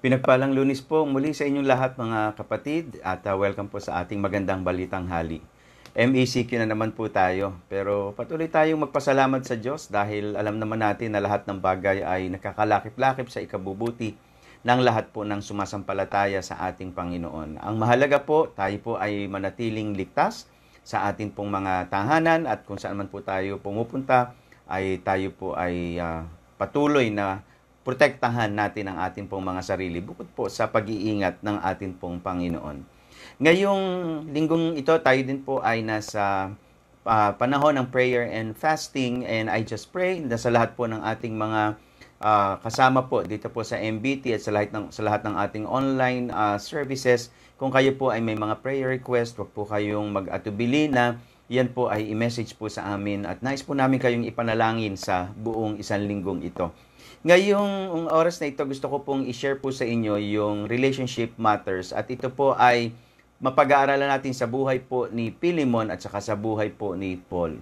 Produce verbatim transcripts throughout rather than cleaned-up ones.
Pinagpalang Lunes po muli sa inyong lahat mga kapatid at uh, welcome po sa ating magandang balitang hali. M E C Q na naman po tayo pero patuloy tayong magpasalamat sa Diyos dahil alam naman natin na lahat ng bagay ay nakakalakip-lakip sa ikabubuti ng lahat po ng sumasampalataya sa ating Panginoon. Ang mahalaga po, tayo po ay manatiling ligtas sa ating pong mga tahanan at kung saan man po tayo pumupunta ay tayo po ay uh, patuloy na protektahan natin ang ating pong mga sarili bukod po sa pag-iingat ng ating pong Panginoon. Ngayong linggong ito, tayo din po ay nasa uh, panahon ng prayer and fasting, and I just pray na sa lahat po ng ating mga uh, kasama po dito po sa M B T at sa lahat ng, sa lahat ng ating online uh, services, kung kayo po ay may mga prayer request, wag po kayong mag-atubili na yan po ay i-message po sa amin at nais po namin kayong ipanalangin sa buong isang linggong ito. Ngayong oras na ito, gusto ko pong i-share po sa inyo yung relationship matters at ito po ay mapag-aaralan natin sa buhay po ni Philemon at saka sa buhay po ni Paul.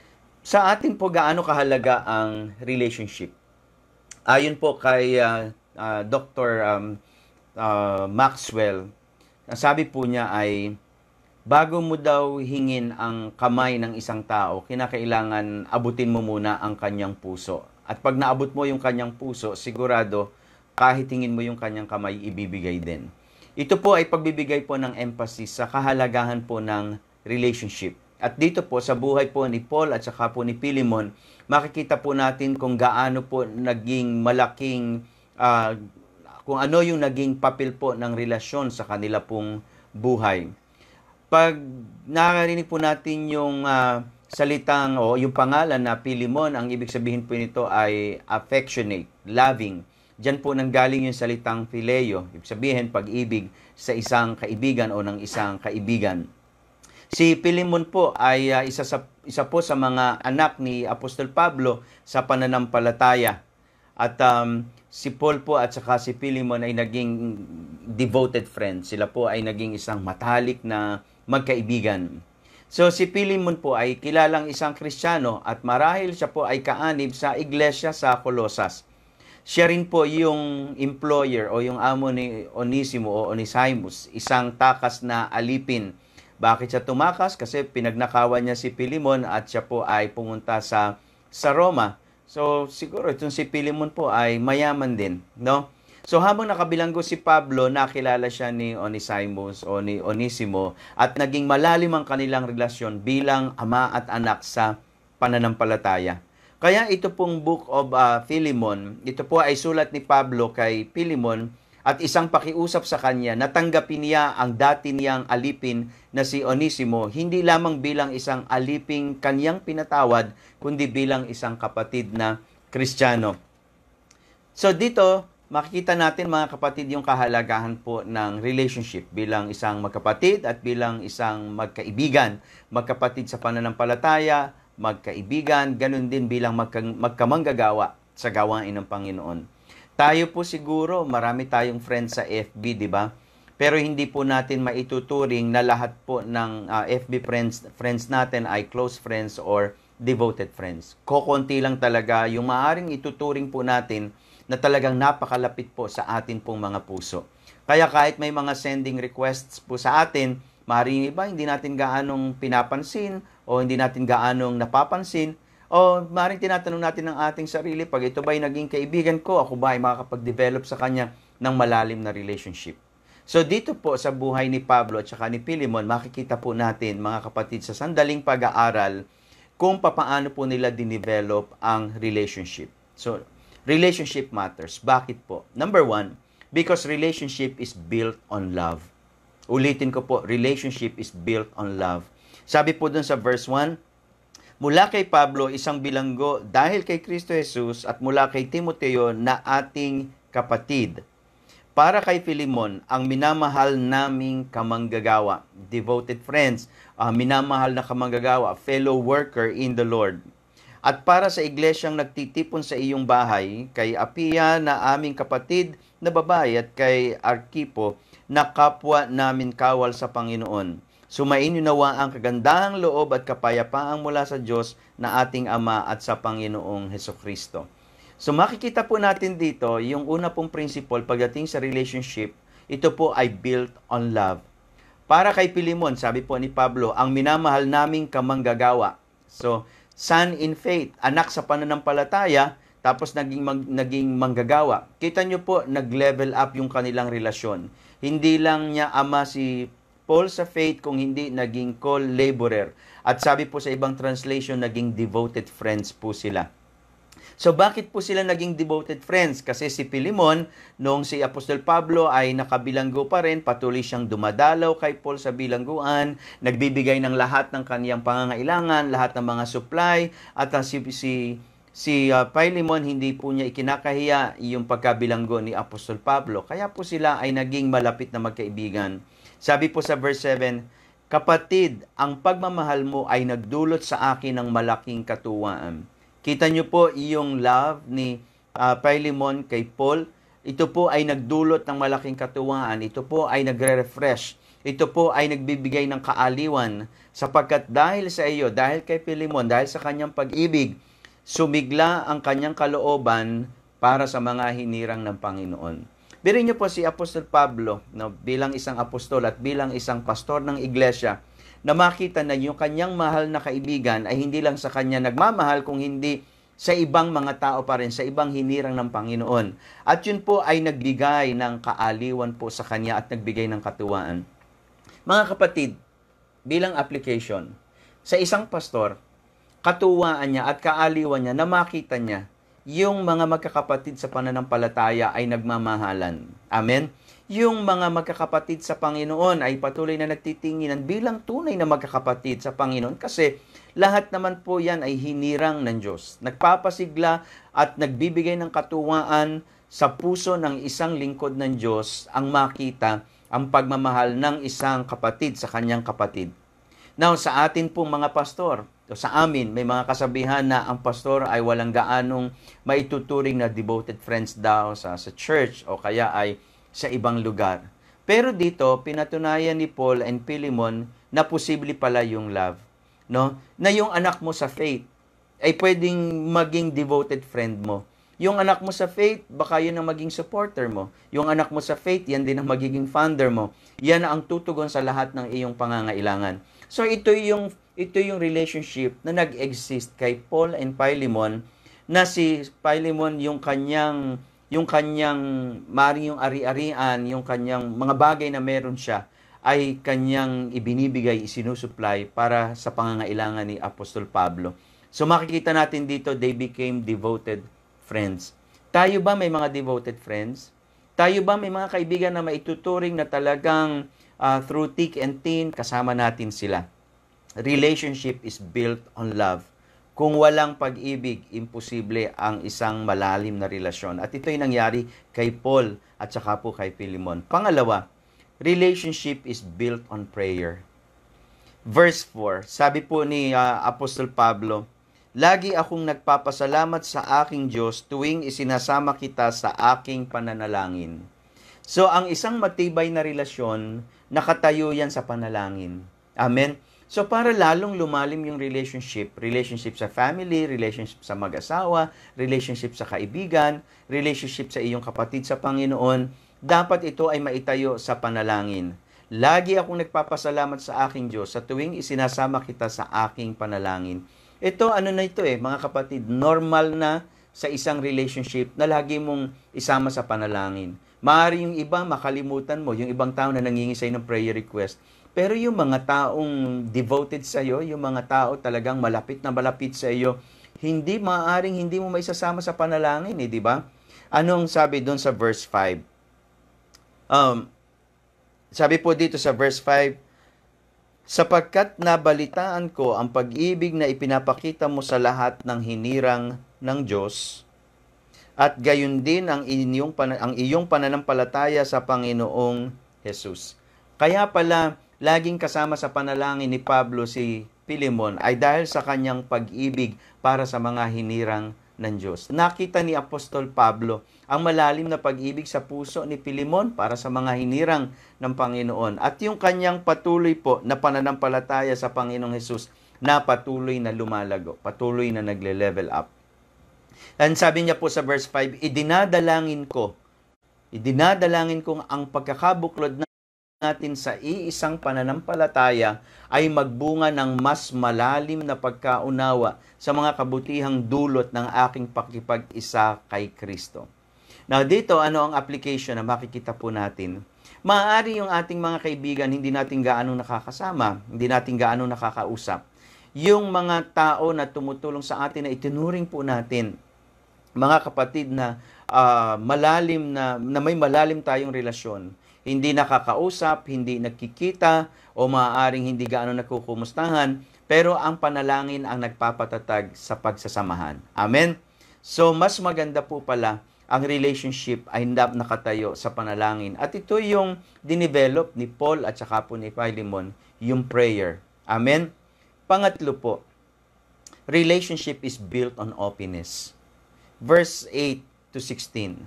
Sa atin po gaano kahalaga ang relationship? Ayon po kay uh, uh, Doctor Um, uh, Maxwell, ang sabi po niya ay bago mo daw hingin ang kamay ng isang tao, kinakailangan abutin mo muna ang kanyang puso. At pag naabot mo yung kanyang puso, sigurado, kahit tingin mo yung kanyang kamay, ibibigay din. Ito po ay pagbibigay po ng emphasis sa kahalagahan po ng relationship. At dito po, sa buhay po ni Paul at saka po ni Philemon, makikita po natin kung gaano po naging malaking, uh, kung ano yung naging papel po ng relasyon sa kanila pong buhay. Pag nakarinig po natin yung uh, salitang o yung pangalan na Philemon, ang ibig sabihin po nito ay affectionate, loving. Diyan po nanggaling yung salitang phileo, ibig sabihin pag-ibig sa isang kaibigan o ng isang kaibigan. Si Philemon po ay uh, isa, sa, isa po sa mga anak ni Apostol Pablo sa pananampalataya. At um, si Paul po at saka si Philemon ay naging devoted friends. Sila po ay naging isang matalik na magkaibigan. So si Philemon po ay kilalang isang Kristiyano at marahil siya po ay kaanib sa iglesia sa Colosas. Siya rin po yung employer o yung amo ni Onesimo o Onesimus, isang takas na alipin. Bakit siya tumakas? Kasi pinagnakawan niya si Philemon at siya po ay pumunta sa, sa Roma. So siguro itong si Philemon po ay mayaman din, no? So habang nakabilanggo si Pablo, nakilala siya ni Onesimus o ni Onesimo at naging malalim ang kanilang relasyon bilang ama at anak sa pananampalataya. Kaya ito pong Book of uh, Philemon, ito po ay sulat ni Pablo kay Philemon at isang pakiusap sa kanya na tanggapin niya ang dati niyang alipin na si Onesimo, hindi lamang bilang isang aliping kanyang pinatawad, kundi bilang isang kapatid na Kristiyano. So dito, makikita natin mga kapatid yung kahalagahan po ng relationship bilang isang magkapatid at bilang isang magkaibigan. Magkapatid sa pananampalataya, magkaibigan, ganun din bilang magka, magkamanggagawa sa gawain ng Panginoon. Tayo po siguro, marami tayong friends sa F B, di ba? Pero hindi po natin maituturing na lahat po ng uh, F B friends, friends natin ay close friends or devoted friends. Kokonti lang talaga yung maaaring ituturing po natin na talagang napakalapit po sa atin pong mga puso. Kaya kahit may mga sending requests po sa atin, maaaring iba hindi natin gaanong pinapansin o hindi natin gaanong napapansin o maaaring tinatanong natin ng ating sarili, pag ito ba ay naging kaibigan ko, ako ba ay makakapag-develop sa kanya ng malalim na relationship. So dito po sa buhay ni Pablo at saka ni Philemon, makikita po natin mga kapatid sa sandaling pag-aaral kung papaano po nila dinevelop ang relationship. So relationship matters. Bakit po? Number one, because relationship is built on love. Ulitin ko po, relationship is built on love. Sabi po dun sa verse one, mula kay Pablo, isang bilanggo, dahil kay Kristo Jesus, at mula kay Timoteo na ating kapatid. Para kay Philemon, ang minamahal naming kamanggagawa, devoted friends, uh, minamahal na kamanggagawa, fellow worker in the Lord. At para sa iglesyang nagtitipon sa iyong bahay, kay Apia na aming kapatid na babae at kay Arkipo na kapwa namin kawal sa Panginoon. Sumainyo nawa ang kagandahang loob at kapayapaang mula sa Diyos na ating Ama at sa Panginoong Hesukristo. So makikita po natin dito, yung una pong principle pagdating sa relationship, ito po ay built on love. Para kay Pilimon, sabi po ni Pablo, ang minamahal naming kamanggagawa. So, son in faith, anak sa pananampalataya, tapos naging, mag, naging manggagawa. Kita nyo po, nag-level up yung kanilang relasyon. Hindi lang niya ama si Paul sa faith, kung hindi naging co-laborer. At sabi po sa ibang translation, naging devoted friends po sila. So bakit po sila naging devoted friends? Kasi si Pilimon, noong si Apostol Pablo ay nakabilanggo pa rin, patuloy siyang dumadalaw kay Paul sa bilangguan, nagbibigay ng lahat ng kaniyang pangangailangan, lahat ng mga supply, at uh, si, si, si uh, Pilimon hindi po niya ikinakahiya yung pagkabilanggo ni Apostol Pablo. Kaya po sila ay naging malapit na magkaibigan. Sabi po sa verse seven, kapatid, ang pagmamahal mo ay nagdulot sa akin ng malaking katuwaan. Kita nyo po yung love ni uh, Pilimon kay Paul. Ito po ay nagdulot ng malaking katuwaan. Ito po ay nagre-refresh. Ito po ay nagbibigay ng kaaliwan. Sapagkat dahil sa iyo, dahil kay Pilimon, dahil sa kanyang pag-ibig, sumigla ang kanyang kalooban para sa mga hinirang ng Panginoon. Birin nyo po si Apostol Pablo, no, bilang isang apostol at bilang isang pastor ng iglesia, na makita na yung kanyang mahal na kaibigan ay hindi lang sa kanya nagmamahal, kung hindi sa ibang mga tao pa rin, sa ibang hinirang ng Panginoon. At yun po ay nagbigay ng kaaliwan po sa kanya at nagbigay ng katuwaan. Mga kapatid, bilang application, sa isang pastor, katuwaan niya at kaaliwan niya na makita niya yung mga magkakapatid sa pananampalataya ay nagmamahalan. Amen? Yung mga magkakapatid sa Panginoon ay patuloy na nagtitinginan bilang tunay na magkakapatid sa Panginoon, kasi lahat naman po yan ay hinirang ng Diyos. Nagpapasigla at nagbibigay ng katuwaan sa puso ng isang lingkod ng Diyos ang makita ang pagmamahal ng isang kapatid sa kanyang kapatid. Now, sa atin pong mga pastor, o sa amin, may mga kasabihan na ang pastor ay walang gaanong maituturing na devoted friends daw sa, sa church o kaya ay sa ibang lugar. Pero dito, pinatunayan ni Paul and Pilimon na posible pala yung love. No? Na yung anak mo sa faith ay pwedeng maging devoted friend mo. Yung anak mo sa faith, baka yun ang maging supporter mo. Yung anak mo sa faith, yan din ang magiging founder mo. Yan ang tutugon sa lahat ng iyong pangangailangan. So ito yung, ito yung relationship na nag-exist kay Paul and Pilimon, na si Pilimon yung kanyang yung kanyang maring yung ari-arian, yung kanyang mga bagay na meron siya, ay kanyang ibinibigay, isinusupply para sa pangangailangan ni Apostol Pablo. So makikita natin dito, they became devoted friends. Tayo ba may mga devoted friends? Tayo ba may mga kaibigan na maituturing na talagang uh, through thick and thin, kasama natin sila? Relationship is built on love. Kung walang pag-ibig, imposible ang isang malalim na relasyon. At ito'y nangyari kay Paul at saka po kay Pilimon. Pangalawa, relationship is built on prayer. Verse four, sabi po ni uh, Apostol Pablo, lagi akong nagpapasalamat sa aking Diyos tuwing isinasama kita sa aking pananalangin. So, ang isang matibay na relasyon, nakatayo yan sa panalangin. Amen? So, para lalong lumalim yung relationship, relationship sa family, relationship sa mag-asawa, relationship sa kaibigan, relationship sa iyong kapatid sa Panginoon, dapat ito ay maitayo sa panalangin. Lagi akong nagpapasalamat sa aking Diyos sa tuwing isinasama kita sa aking panalangin. Ito, ano na ito eh, mga kapatid, normal na sa isang relationship na lagi mong isama sa panalangin. Maaari yung iba, makalimutan mo, yung ibang tao na nangingi sa'yo ng prayer request. Pero yung mga taong devoted sa iyo, yung mga tao talagang malapit na malapit sa iyo, hindi maaaring hindi mo maisasama sa panalangin, eh, di ba? Anong sabi doon sa verse five? Um, sabi po dito sa verse five, sapagkat nabalitaan ko ang pag-ibig na ipinapakita mo sa lahat ng hinirang ng Diyos, at gayon din ang inyong, ang iyong pananampalataya sa Panginoong Jesus. Kaya pala, laging kasama sa panalangin ni Pablo si Pilimon ay dahil sa kanyang pag-ibig para sa mga hinirang ng Diyos. Nakita ni Apostol Pablo ang malalim na pag-ibig sa puso ni Pilimon para sa mga hinirang ng Panginoon. At yung kanyang patuloy po na pananampalataya sa Panginoong Jesus na patuloy na lumalago, patuloy na nagle-level up. And sabi niya po sa verse five, idinadalangin ko, idinadalangin kong ang pagkakabuklod natin sa iisang pananampalataya ay magbunga ng mas malalim na pagkaunawa sa mga kabutihang dulot ng aking pakikipag-isa kay Kristo. Now dito, ano ang application na makikita po natin? Maaari yung ating mga kaibigan, hindi natin gaano nakakasama, hindi natin gaano nakakausap. Yung mga tao na tumutulong sa atin na itinuring po natin, mga kapatid na uh, malalim na, na may malalim tayong relasyon, hindi nakakausap, hindi nakikita, o maaaring hindi gaano nakukumustahan, pero ang panalangin ang nagpapatatag sa pagsasamahan. Amen? So, mas maganda po pala ang relationship ay nakatayo sa panalangin. At ito yung dinevelop ni Paul at saka po ni Philemon, yung prayer. Amen? Pangatlo po, relationship is built on openness. Verse eight to sixteen.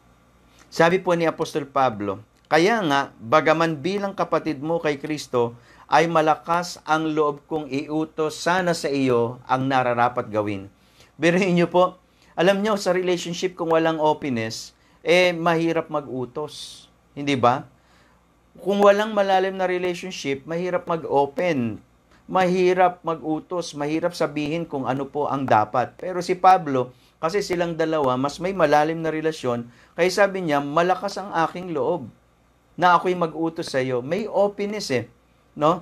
Sabi po ni Apostol Pablo, kaya nga, bagaman bilang kapatid mo kay Kristo, ay malakas ang loob kong iutos sana sa iyo ang nararapat gawin. Biruin niyo po, alam niyo sa relationship kung walang openness, eh mahirap mag-utos. Hindi ba? Kung walang malalim na relationship, mahirap mag-open. Mahirap mag-utos, mahirap sabihin kung ano po ang dapat. Pero si Pablo, kasi silang dalawa, mas may malalim na relasyon, kaya sabi niya, malakas ang aking loob na ako'y mag-utos sa iyo. May openness eh, no?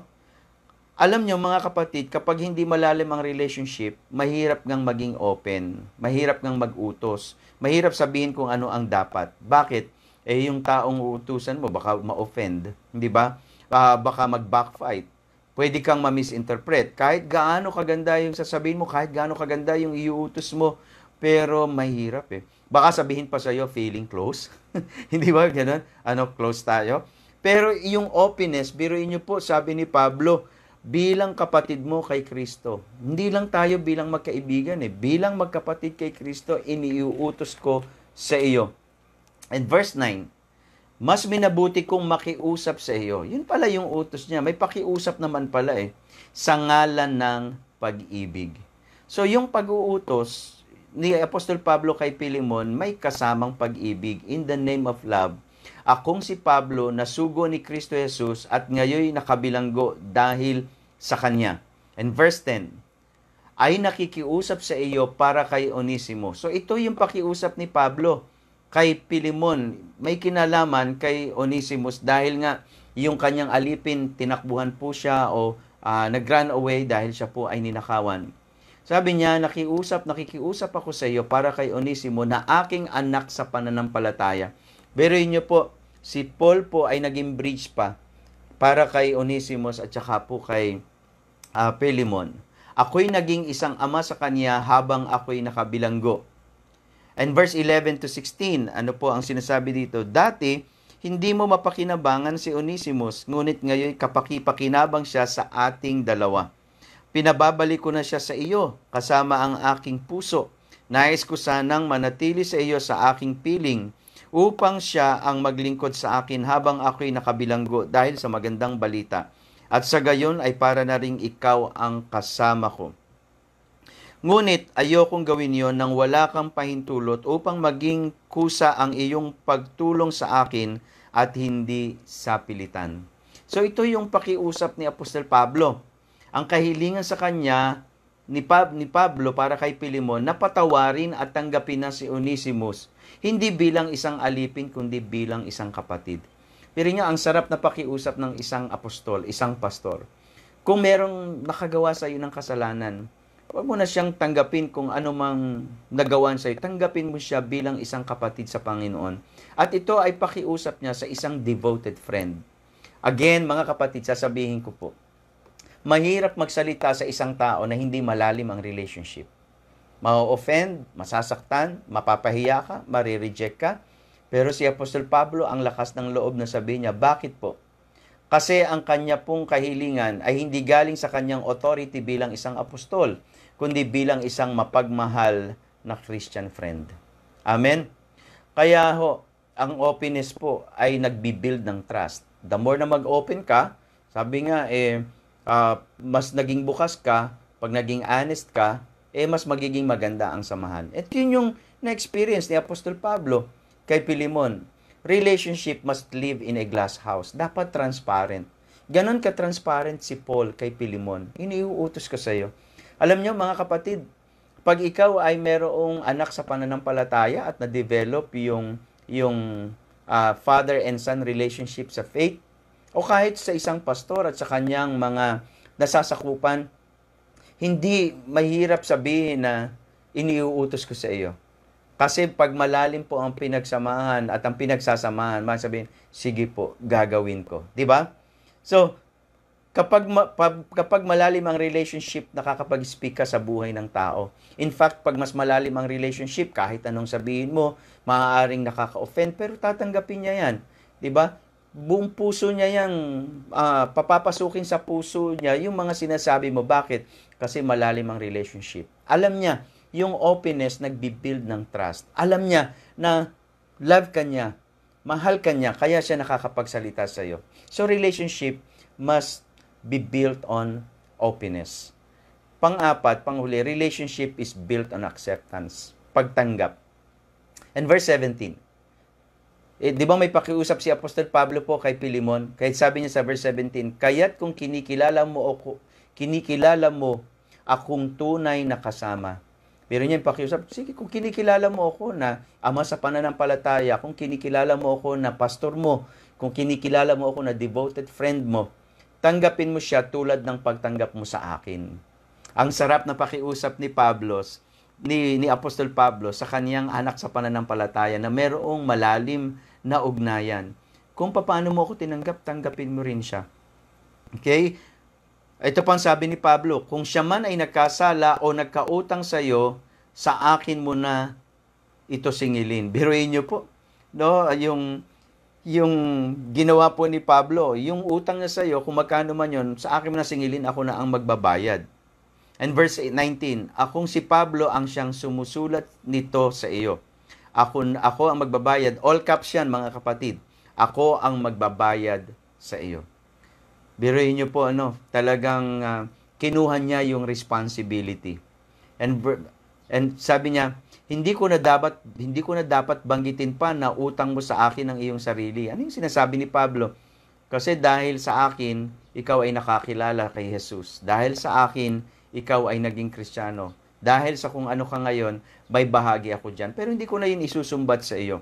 Alam niyo mga kapatid, kapag hindi malalim ang relationship, mahirap ngang maging open, mahirap ngang mag-utos, mahirap sabihin kung ano ang dapat. Bakit? Eh yung taong uutusan mo baka ma-offend, hindi ba? Uh, baka mag-backfight. Pwede kang ma-misinterpret. Kahit gaano kaganda yung sasabihin mo, kahit gaano kaganda yung iuutos mo, pero mahirap eh. Baka sabihin pa sa'yo, feeling close. Hindi ba ganun? Ano, close tayo? Pero yung openness, biruin niyo po, sabi ni Pablo, bilang kapatid mo kay Kristo. Hindi lang tayo bilang magkaibigan eh. Bilang magkapatid kay Kristo, iniuutos ko sa iyo. And verse nine, mas minabuti kong makiusap sa iyo. Yun pala yung utos niya. May pakiusap naman pala eh. Sa ngalan ng pag-ibig. So yung pag-uutos ni Apostol Pablo kay Philemon, may kasamang pag-ibig in the name of love. Akong si Pablo, nasugo ni Kristo Jesus at ngayon nakabilanggo dahil sa Kanya. And verse ten, ay nakikiusap sa iyo para kay Onesimo. So ito yung pakiusap ni Pablo kay Philemon. May kinalaman kay Onesimus dahil nga yung kanyang alipin, tinakbuhan po siya o uh, nag-run away dahil siya po ay ninakawan. Sabi niya, nakiusap, nakikiusap ako sa iyo para kay Onesimo na aking anak sa pananampalataya. Beroin niyo po, si Paul po ay naging bridge pa para kay Onesimus at saka po kay uh, Philemon. Ako'y naging isang ama sa kanya habang ako'y nakabilanggo. And verse eleven to sixteen, ano po ang sinasabi dito? Dati, hindi mo mapakinabangan si Onesimus, ngunit ngayon kapakipakinabang siya sa ating dalawa. Pinababalik ko na siya sa iyo, kasama ang aking puso. Nais ko sanang manatili sa iyo sa aking piling, upang siya ang maglingkod sa akin habang ako'y nakabilanggo dahil sa magandang balita. At sa gayon ay para na ring ikaw ang kasama ko. Ngunit ayokong gawin yon nang wala kang pahintulot upang maging kusa ang iyong pagtulong sa akin at hindi sa pilitan. So ito yung pakiusap ni Apostol Pablo. Ang kahilingan sa kanya ni, Pab- ni Pablo para kay Philemon na patawarin at tanggapin na si Onesimus, hindi bilang isang alipin kundi bilang isang kapatid. Pero nga ang sarap na pakiusap ng isang apostol, isang pastor. Kung merong nakagawa sa iyo ng kasalanan, huwag mo na siyang tanggapin kung ano mang nagawan sa iyo. Tanggapin mo siya bilang isang kapatid sa Panginoon. At ito ay pakiusap niya sa isang devoted friend. Again, mga kapatid, sasabihin ko po, mahirap magsalita sa isang tao na hindi malalim ang relationship. Ma-offend, masasaktan, mapapahiya ka, marireject ka. Pero si Apostol Pablo, ang lakas ng loob na sabi niya, bakit po? Kasi ang kanya pong kahilingan ay hindi galing sa kanyang authority bilang isang apostol, kundi bilang isang mapagmahal na Christian friend. Amen? Kaya ho, ang openness po ay nagbibuild ng trust. The more na mag-open ka, sabi nga, eh, uh, mas naging bukas ka, pag naging honest ka, eh mas magiging maganda ang samahan. At yun yung na-experience ni Apostol Pablo kay Pilimon. Relationship must live in a glass house. Dapat transparent. Ganon ka-transparent si Paul kay Pilimon. Iniuutos ko sa iyo. Alam nyo mga kapatid, pag ikaw ay merong anak sa pananampalataya at na-develop yung, yung uh, father and son relationship sa faith, o kahit sa isang pastor at sa kanyang mga nasasakupan, hindi mahirap sabihin na iniuutos ko sa iyo. Kasi pag malalim po ang pinagsamahan at ang pinagsasamahan, masabihin, sige po, gagawin ko. Di ba? So, kapag, ma- kapag malalim ang relationship, nakakapag-speak ka sa buhay ng tao. In fact, pag mas malalim ang relationship, kahit anong sabihin mo, maaaring nakaka-offend, pero tatanggapin niya yan. Di ba? Buong puso niya yang uh, papapasukin sa puso niya yung mga sinasabi mo. Bakit? Kasi malalim ang relationship. Alam niya, yung openness nagbi-build ng trust. Alam niya na love ka niya, mahal ka niya, kaya siya nakakapagsalita sa iyo. So relationship must be built on openness. Pang-apat, panghuli, relationship is built on acceptance. Pagtanggap. And verse seventeen. Eh, di ba may pakiusap si Apostol Pablo po kay Pilimon? Kahit sabi niya sa verse seventeen, kaya't kung kinikilala mo ako, kinikilala mo akong tunay na kasama. Pero niya yung pakiusap, sige, kung kinikilala mo ako na ama sa pananampalataya, kung kinikilala mo ako na pastor mo, kung kinikilala mo ako na devoted friend mo, tanggapin mo siya tulad ng pagtanggap mo sa akin. Ang sarap na pakiusap ni Pablo, ni, ni Apostol Pablo sa kaniyang anak sa pananampalataya na merong malalim na ugnayan. Kung paano mo ako tinanggap, tanggapin mo rin siya. Okay? Ito pang sabi ni Pablo, kung siya man ay nagkasala o nagkautang sa iyo, sa akin mo na ito singilin. Biruin niyo po, no, yung yung ginawa po ni Pablo, yung utang niya sa iyo, kung magkano man yun, sa akin mo na singilin, ako na ang magbabayad. And verse nineteen, akong si Pablo ang siyang sumusulat nito sa iyo. Ako, ako ang magbabayad. All caps yan, mga kapatid. Ako ang magbabayad sa iyo. Biruin niyo po, ano, talagang uh, kinuha niya yung responsibility. And and sabi niya, hindi ko na dapat hindi ko na dapat banggitin pa na utang mo sa akin ang iyong sarili. Ano yung sinasabi ni Pablo? Kasi dahil sa akin, ikaw ay nakakilala kay Jesus. Dahil sa akin, ikaw ay naging Kristiyano. Dahil sa kung ano ka ngayon, may bahagi ako diyan. Pero hindi ko na yun isusumbat sa iyo.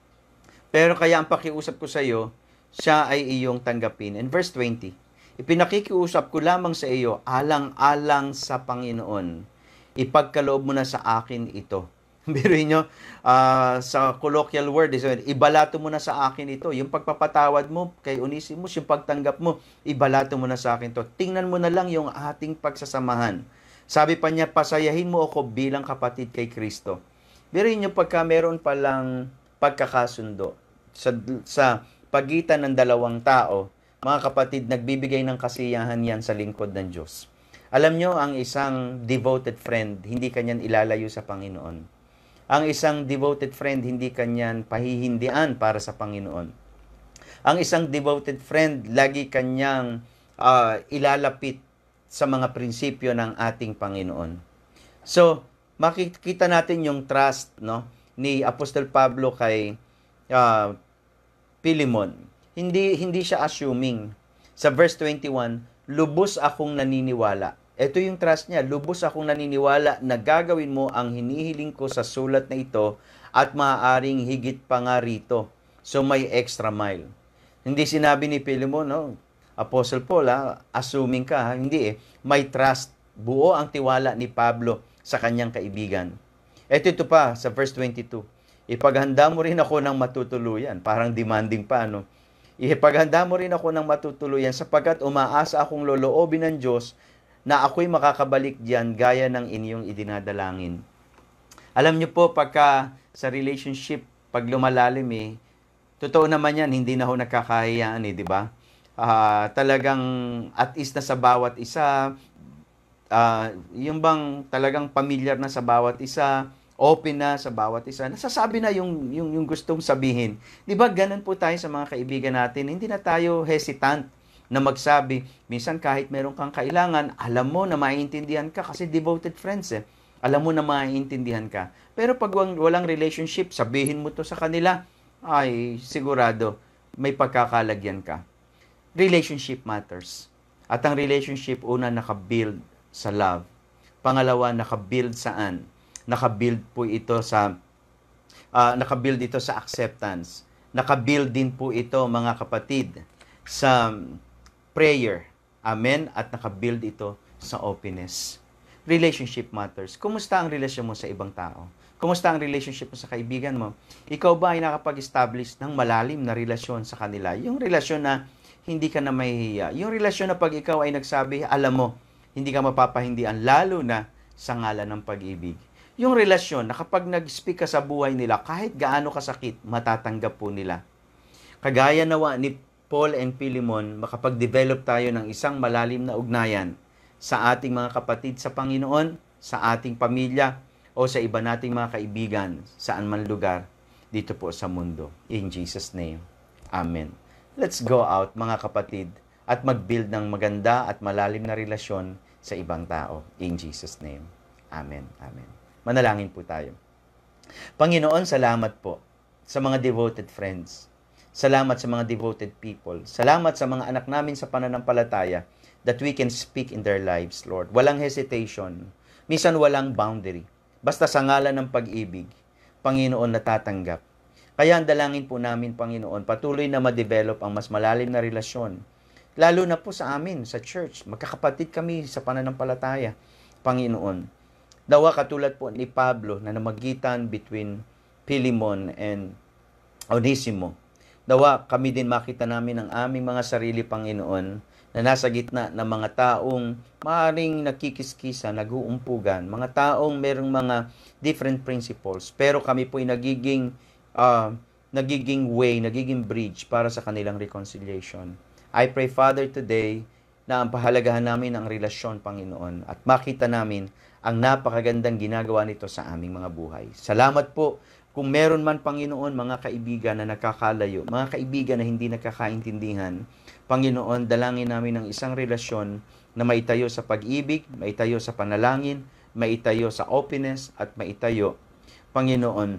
Pero kaya ang pakiusap ko sa iyo, siya ay iyong tanggapin. And verse twenty, ipinakikiusap ko lamang sa iyo, alang-alang sa Panginoon. Ipagkaloob mo na sa akin ito. Biruin nyo, uh, sa colloquial word, ibalato mo na sa akin ito. Yung pagpapatawad mo kay Onesimus, yung pagtanggap mo, ibalato mo na sa akin ito. Tingnan mo na lang yung ating pagsasamahan. Sabi pa niya, pasayahin mo ako bilang kapatid kay Kristo. Biruin nyo, pagka meron palang pagkakasundo sa, sa pagitan ng dalawang tao, mga kapatid, nagbibigay ng kasiyahan yan sa lingkod ng Diyos. Alam nyo, ang isang devoted friend, hindi kanyan ilalayo sa Panginoon. Ang isang devoted friend, hindi kanyan pahihindian para sa Panginoon. Ang isang devoted friend, lagi kanyang uh, ilalapit sa mga prinsipyo ng ating Panginoon. So, makikita natin yung trust, no, ni Apostol Pablo kay uh, Pilimon. Hindi hindi siya assuming. Sa verse twenty-one, lubos akong naniniwala. Ito yung trust niya, lubos akong naniniwala na gagawin mo ang hinihiling ko sa sulat na ito at maaaring higit pa nga rito. So may extra mile. Hindi sinabi ni Pilimon, no, Apostle Paul, ha, assuming ka, ha? Hindi eh. May trust. Buo ang tiwala ni Pablo sa kanyang kaibigan. Ito ito pa sa verse twenty-two. Ipaghanda mo rin ako ng matutuluyan. Parang demanding pa, no? Ipaghanda mo rin ako ng matutuluyan sapagkat umaasa akong loloobin ng Diyos na ako'y makakabalik diyan gaya ng inyong idinadalangin. Alam niyo po, pagka sa relationship, pag lumalalim eh, totoo naman yan, hindi na ho nagkakahiyaan eh, di ba? Uh, talagang at is na sa bawat isa, uh, yung bang talagang pamilyar na sa bawat isa, open na sa bawat isa, nasasabi na yung, yung, yung gustong sabihin. Di ba, ganun po tayo sa mga kaibigan natin, hindi na tayo hesitant na magsabi. Minsan kahit meron kang kailangan, alam mo na maiintindihan ka kasi devoted friends eh. Alam mo na maiintindihan ka. Pero pag wang- walang relationship, sabihin mo to sa kanila, ay sigurado may pagkakalagyan ka. Relationship matters. At ang relationship, una, nakabuild sa love. Pangalawa, nakabuild saan? Nakabuild po ito sa uh, nakabuild ito sa acceptance. Nakabuild din po ito, mga kapatid, sa prayer. Amen? At nakabuild ito sa openness. Relationship matters. Kumusta ang relasyon mo sa ibang tao? Kumusta ang relationship mo sa kaibigan mo? Ikaw ba ay nakapag-establish ng malalim na relasyon sa kanila? Yung relasyon na hindi ka na mahihiya. Yung relasyon na pag ikaw ay nagsabi, alam mo, hindi ka mapapahindian, lalo na sa ngalan ng pag-ibig. Yung relasyon na kapag nag-speak ka sa buhay nila, kahit gaano kasakit, matatanggap po nila. Kagaya nawa ni Paul and Philemon, makapag-develop tayo ng isang malalim na ugnayan sa ating mga kapatid sa Panginoon, sa ating pamilya, o sa iba nating mga kaibigan, saan man lugar, dito po sa mundo. In Jesus' name, Amen. Let's go out, mga kapatid, at mag-build ng maganda at malalim na relasyon sa ibang tao. In Jesus' name, Amen. Amen. Manalangin po tayo. Panginoon, salamat po sa mga devoted friends. Salamat sa mga devoted people. Salamat sa mga anak namin sa pananampalataya that we can speak in their lives, Lord. Walang hesitation. Minsan walang boundary. Basta sa ngalan ng pag-ibig, Panginoon, natatanggap. Kaya ang dalangin po namin, Panginoon, patuloy na ma-develop ang mas malalim na relasyon. Lalo na po sa amin, sa church. Magkakapatid kami sa pananampalataya, Panginoon. Dawa katulad po ni Pablo na namagitan between Philemon and Onesimo. Dawa kami din makita namin ang aming mga sarili, Panginoon, na nasa gitna ng mga taong maaaring nakikiskisa, nag-uumpugan, mga taong merong mga different principles, pero kami po'y nagiging, uh, nagiging way, nagiging bridge para sa kanilang reconciliation. I pray, Father, today, na ang pahalagahan namin ang relasyon, Panginoon, at makita namin ang napakagandang ginagawa nito sa aming mga buhay. Salamat po kung meron man, Panginoon, mga kaibigan na nakakalayo, mga kaibigan na hindi nakakaintindihan. Panginoon, dalangin namin ng isang relasyon na maitayo sa pag-ibig, maitayo sa panalangin, maitayo sa openness, at maitayo, Panginoon,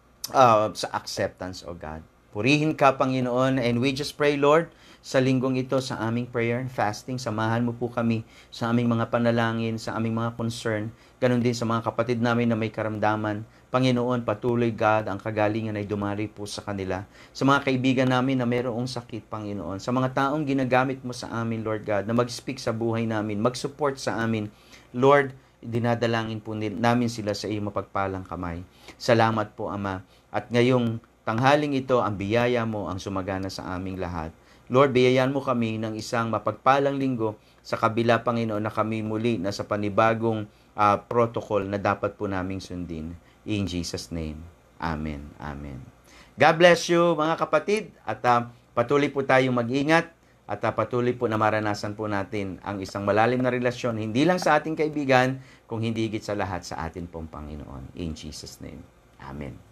uh, sa acceptance, O God. Purihin ka, Panginoon, and we just pray, Lord, sa linggong ito, sa aming prayer and fasting, samahan mo po kami sa aming mga panalangin, sa aming mga concern, ganun din sa mga kapatid namin na may karamdaman. Panginoon, patuloy, God, ang kagalingan ay dumari po sa kanila. Sa mga kaibigan namin na mayroong sakit, Panginoon. Sa mga taong ginagamit mo sa amin, Lord God, na mag-speak sa buhay namin, mag-support sa amin. Lord, dinadalangin po namin sila sa iyong mapagpalang kamay. Salamat po, Ama. At ngayong tanghaling ito, ang biyaya mo ang sumagana sa aming lahat. Lord, biyayan mo kami ng isang mapagpalang linggo sa kabila, Panginoon, na kami muli na sa panibagong uh, protocol na dapat po naming sundin. In Jesus' name. Amen. Amen. God bless you, mga kapatid. At uh, patuloy po tayong mag-ingat. At uh, patuloy po na maranasan po natin ang isang malalim na relasyon, hindi lang sa ating kaibigan, kung hindi higit sa lahat sa atin pong Panginoon. In Jesus' name. Amen.